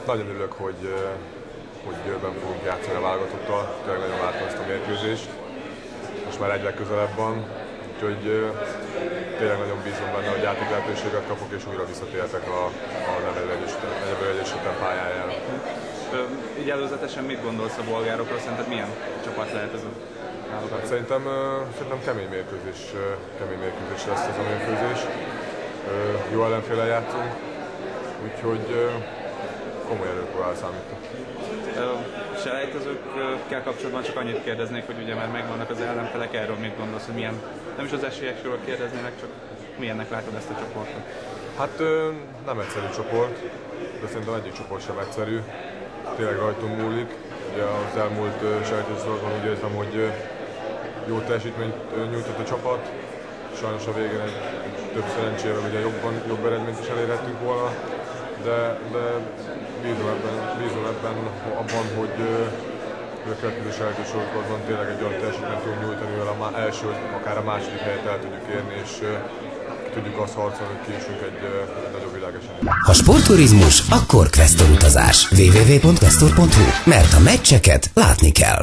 Nagyon örülök, hogy Győrben fogunk játszani a válogatottal. Tényleg nagyon vártam ezt a mérkőzést. Most már egyre közelebb van, úgyhogy tényleg nagyon bízom benne, hogy játék lehetőséget kapok, és újra visszatértek a nevelőegyesületen pályájára. Így előzetesen mit gondolsz a bolgárokról? Szerinted milyen csapat lehet ez a válogatott? Hát szerintem kemény mérkőzés lesz ez a mérkőzés. Jó ellenféllel játszunk, úgyhogy komoly erőkről számítok. Selejtezőkkel kapcsolatban csak annyit kérdeznék, hogy ugye már megvannak az ellenfelek, erről mit gondolsz, hogy milyen, nem is az esélyekről kérdeznének, csak milyennek látod ezt a csoportot? Hát nem egyszerű csoport, de szerintem egyik csoport sem egyszerű. Tényleg rajtunk múlik. Ugye az elmúlt selejtezőszorban úgy érzem, hogy jó teljesítményt nyújtott a csapat. Sajnos a végén több szerencsével ugye jobb eredményt is elérhettünk volna, de bízom ebben abban, hogy a következő selejtezősorokban tényleg egy olyan teljesítményt tudunk nyújtani, mivel a első, akár a második helyet el tudjuk érni, és tudjuk azt harcolni, hogy kiesünk egy nagyobb világeseményre. Ha sportturizmus, akkor Questor utazás. www.questor.hu, mert a meccseket látni kell.